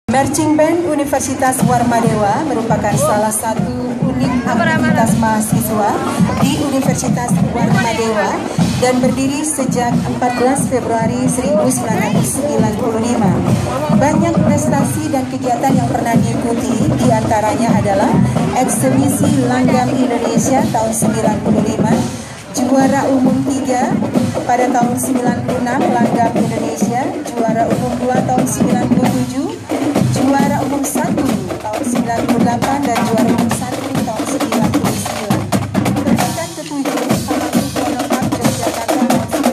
Marching Band Universitas Warmadewa merupakan salah satu unit aktivitas mahasiswa di Universitas Warmadewa dan berdiri sejak 14 Februari 1995. Banyak prestasi dan kegiatan yang pernah diikuti, diantaranya adalah eksebisi Langgam Indonesia tahun 95, juara umum 3 pada tahun 96 Langgam Indonesia, juara umum 2 tahun 97, juara umum 1 tahun 98 dan juara umum 1 tahun 99. Peringkat ke-7 Salatu Wonopark Yogyakarta tahun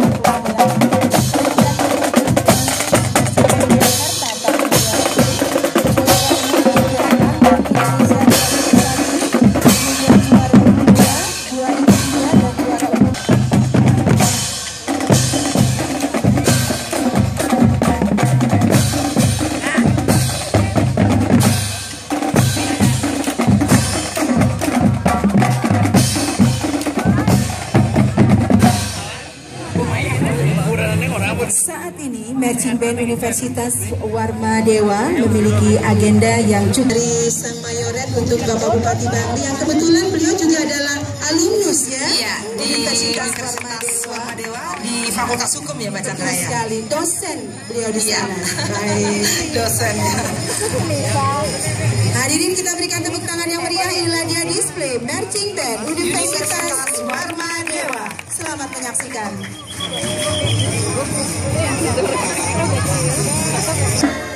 2020. Saat ini Marching Band Universitas Warmadewa memiliki agenda yang cukup dari Sang Mayoret untuk Bapak Bupati Bangli yang kebetulan beliau juga adalah alumnus ya, di Universitas Warmadewa di Fakultas Hukum ya Mbak Chandra ya. Sekali dosen beliau di sana. Baik, dosen ya. Hadirin kita berikan tepuk tangan yang meriah. Inilah dia display Marching Band Universitas Warmadewa. Selamat menyaksikan.